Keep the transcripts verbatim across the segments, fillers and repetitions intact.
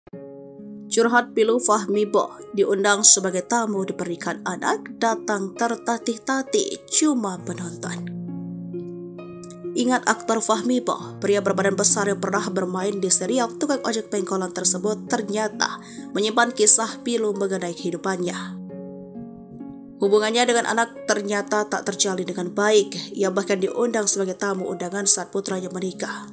Curhat pilu Fahmi Boh diundang sebagai tamu di pernikahan anak, datang tertatih-tatih cuma penonton. Ingat aktor Fahmi Boh, pria berbadan besar yang pernah bermain di serial Tukang Ojek Pengkolan tersebut ternyata menyimpan kisah pilu mengenai kehidupannya. Hubungannya dengan anak ternyata tak terjalin dengan baik. Ia bahkan diundang sebagai tamu undangan saat putranya menikah.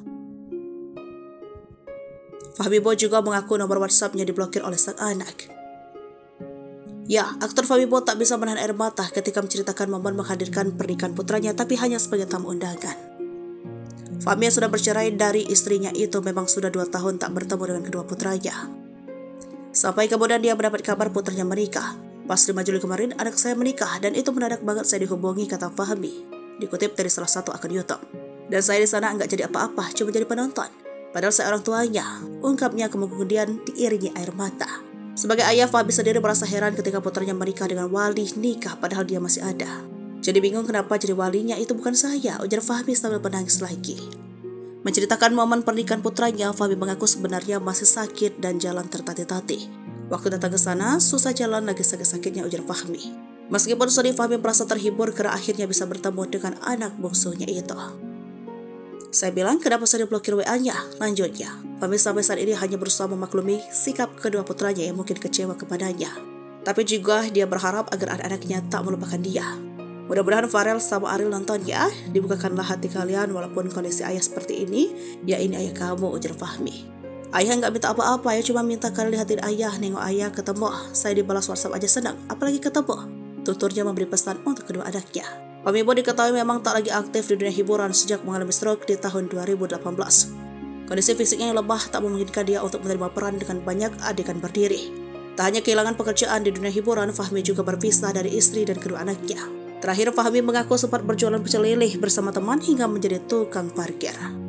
Fahmi Boh juga mengaku nomor WhatsApp-nya diblokir oleh sang anak. Ya, aktor Fahmi Boh tak bisa menahan air mata ketika menceritakan momen menghadirkan pernikahan putranya, tapi hanya sebagai tamu undangan. Fahmi yang sudah bercerai dari istrinya itu memang sudah dua tahun tak bertemu dengan kedua putranya. Sampai kemudian dia mendapat kabar putranya menikah. Pas lima Juli kemarin, anak saya menikah dan itu mendadak banget saya dihubungi, kata Fahmi. Dikutip dari salah satu akun YouTube. Dan saya di sana nggak jadi apa-apa, cuma jadi penonton. Padahal saya orang tuanya, ungkapnya kemudian diiringi air mata. Sebagai ayah, Fahmi sendiri merasa heran ketika putranya menikah dengan wali nikah padahal dia masih ada. Jadi bingung kenapa jadi walinya itu bukan saya, ujar Fahmi sambil menangis lagi. Menceritakan momen pernikahan putranya, Fahmi mengaku sebenarnya masih sakit dan jalan tertatih-tatih. Waktu datang ke sana, susah jalan lagi sakit-sakitnya, ujar Fahmi. Meskipun sedih, Fahmi merasa terhibur karena akhirnya bisa bertemu dengan anak bungsunya itu. Saya bilang, kenapa saya diblokir W A-nya? Lanjutnya, Fahmi sampai saat ini hanya berusaha memaklumi sikap kedua putranya yang mungkin kecewa kepadanya. Tapi juga dia berharap agar anak-anaknya tak melupakan dia. Mudah-mudahan Farel sama Ariel nonton ya. Dibukakanlah hati kalian walaupun kondisi ayah seperti ini. Ya ini ayah kamu, ujar Fahmi. Ayah nggak minta apa-apa ya, cuma minta kalian lihatin ayah, nengok ayah ketemu. Saya dibalas WhatsApp aja senang, apalagi ketemu. Tuturnya memberi pesan untuk kedua anaknya. Fahmi Boh diketahui memang tak lagi aktif di dunia hiburan sejak mengalami stroke di tahun dua ribu delapan belas. Kondisi fisiknya yang lemah tak memungkinkan dia untuk menerima peran dengan banyak adegan berdiri. Tak hanya kehilangan pekerjaan di dunia hiburan, Fahmi juga berpisah dari istri dan kedua anaknya. Terakhir, Fahmi mengaku sempat berjualan pecel lele bersama teman hingga menjadi tukang parkir.